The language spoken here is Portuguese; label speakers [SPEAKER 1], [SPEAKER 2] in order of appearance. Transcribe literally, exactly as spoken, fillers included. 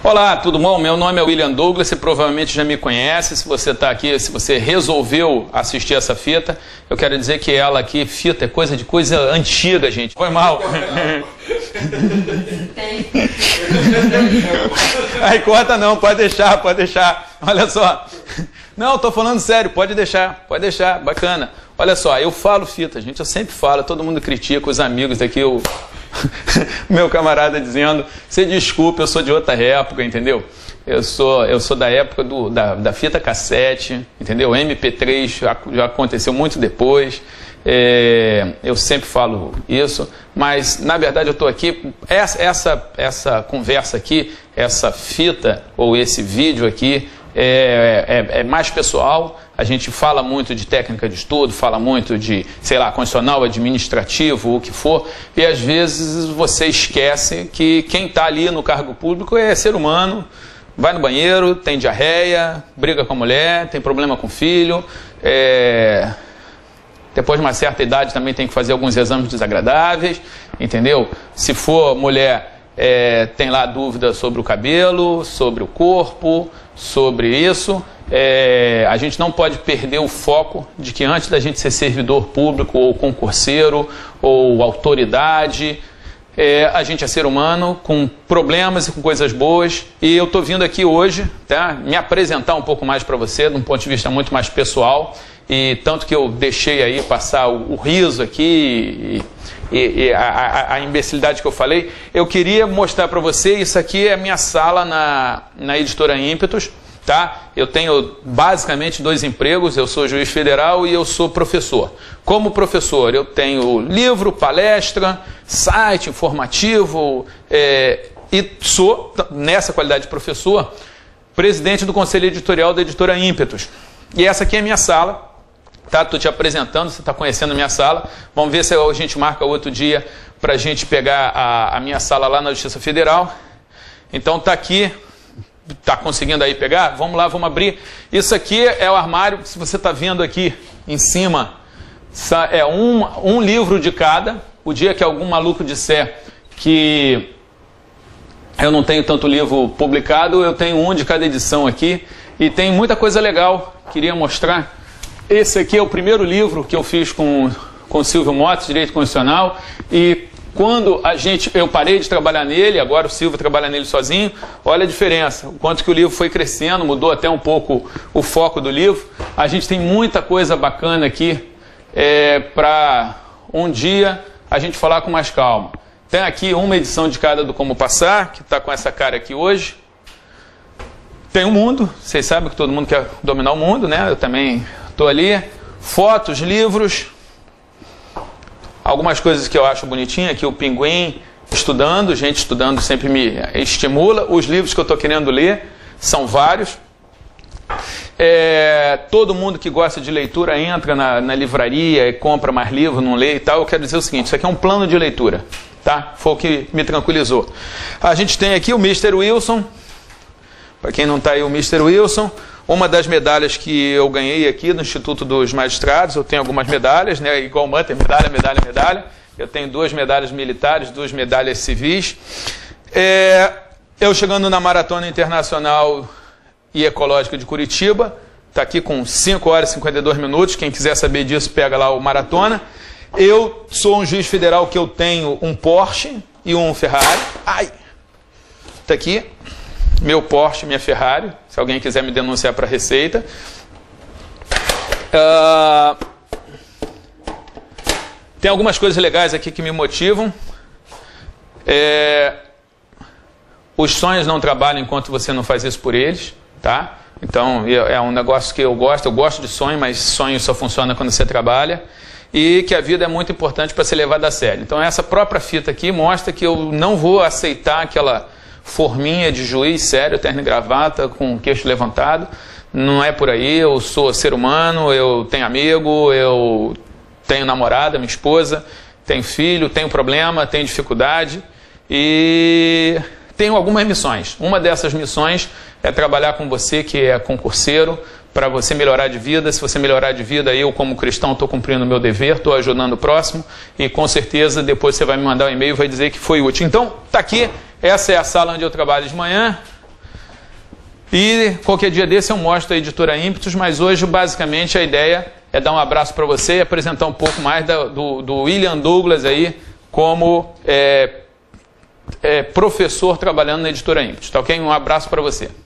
[SPEAKER 1] Olá, tudo bom? Meu nome é William Douglas, você provavelmente já me conhece. Se você está aqui, se você resolveu assistir essa fita, eu quero dizer que ela aqui, fita, é coisa de coisa antiga, gente. Foi mal. Aí corta não, pode deixar, pode deixar. Olha só. Não, estou falando sério, pode deixar, pode deixar, bacana. Olha só, eu falo fita, gente, eu sempre falo, todo mundo critica, os amigos daqui, o meu camarada dizendo, você desculpa, eu sou de outra época, entendeu? Eu sou, eu sou da época do, da, da fita cassete, entendeu? M P três já, já aconteceu muito depois, é, eu sempre falo isso, mas na verdade eu estou aqui, essa, essa, essa conversa aqui, essa fita ou esse vídeo aqui, É, é, é mais pessoal. A gente fala muito de técnica de estudo, fala muito de, sei lá, constitucional, administrativo, o que for, e às vezes você esquece que quem está ali no cargo público é ser humano, vai no banheiro, tem diarreia, briga com a mulher, tem problema com o filho, é... depois de uma certa idade também tem que fazer alguns exames desagradáveis, entendeu? Se for mulher, é, tem lá dúvida sobre o cabelo, sobre o corpo, sobre isso, é, a gente não pode perder o foco de que antes da gente ser servidor público ou concurseiro ou autoridade, é, a gente é ser humano com problemas e com coisas boas, e eu estou vindo aqui hoje, tá, me apresentar um pouco mais para você, de um ponto de vista muito mais pessoal, e tanto que eu deixei aí passar o, o riso aqui e, e, e a, a, a imbecilidade que eu falei, eu queria mostrar para você, isso aqui é a minha sala na, na editora Ímpetos, tá? Eu tenho basicamente dois empregos, eu sou juiz federal e eu sou professor. Como professor, eu tenho livro, palestra, site informativo, é, e sou, nessa qualidade de professor, presidente do conselho editorial da editora Ímpetos. E essa aqui é a minha sala. Tá, estou te apresentando, você está conhecendo a minha sala. Vamos ver se a gente marca outro dia para a gente pegar a, a minha sala lá na Justiça Federal. Então está aqui, está conseguindo aí pegar? Vamos lá, vamos abrir. Isso aqui é o armário, se você está vendo aqui em cima, é um, um livro de cada. O dia que algum maluco disser que eu não tenho tanto livro publicado, eu tenho um de cada edição aqui. E tem muita coisa legal, queria mostrar. Esse aqui é o primeiro livro que eu fiz com, com o Silvio Motes, Direito Constitucional, e quando a gente, eu parei de trabalhar nele, agora o Silvio trabalha nele sozinho, olha a diferença, o quanto que o livro foi crescendo, mudou até um pouco o foco do livro. A gente tem muita coisa bacana aqui é, para um dia a gente falar com mais calma. Tem aqui uma edição de cada do Como Passar, que está com essa cara aqui hoje. Tem o mundo, vocês sabem que todo mundo quer dominar o mundo, né? Eu também estou ali. Fotos, livros, algumas coisas que eu acho bonitinha, aqui o Pinguim estudando, gente estudando sempre me estimula. Os livros que eu estou querendo ler são vários. É, todo mundo que gosta de leitura entra na, na livraria e compra mais livro, não lê e tal. Eu quero dizer o seguinte, isso aqui é um plano de leitura, tá? Foi o que me tranquilizou. A gente tem aqui o mister Wilson. Para quem não está aí, o mister Wilson, uma das medalhas que eu ganhei aqui no Instituto dos Magistrados, eu tenho algumas medalhas, né, igual o Manter, medalha, medalha, medalha. Eu tenho duas medalhas militares, duas medalhas civis. É, eu chegando na Maratona Internacional e Ecológica de Curitiba, está aqui com cinco horas e cinquenta e dois minutos, quem quiser saber disso, pega lá o Maratona. Eu sou um juiz federal que eu tenho um Porsche e um Ferrari. Ai! Está aqui. Meu Porsche, minha Ferrari, se alguém quiser me denunciar para a Receita. Uh, tem algumas coisas legais aqui que me motivam. É, os sonhos não trabalham enquanto você não faz isso por eles, tá? Então é um negócio que eu gosto, eu gosto de sonho, mas sonho só funciona quando você trabalha. E que a vida é muito importante para ser levada a sério. Então essa própria fita aqui mostra que eu não vou aceitar aquela forminha de juiz sério, terno e gravata, com o queixo levantado. Não é por aí, eu sou ser humano, eu tenho amigo, eu tenho namorada, minha esposa, tenho filho, tenho problema, tenho dificuldade e tenho algumas missões. Uma dessas missões é trabalhar com você que é concurseiro, para você melhorar de vida. Se você melhorar de vida, eu como cristão estou cumprindo o meu dever, estou ajudando o próximo e com certeza depois você vai me mandar um e-mail e vai dizer que foi útil. Então, está aqui, essa é a sala onde eu trabalho de manhã, E qualquer dia desse eu mostro a editora Ímpetos, mas hoje basicamente a ideia é dar um abraço para você e apresentar um pouco mais da, do, do William Douglas aí como é, é, professor trabalhando na editora Ímpetos. Tá ok? Um abraço para você.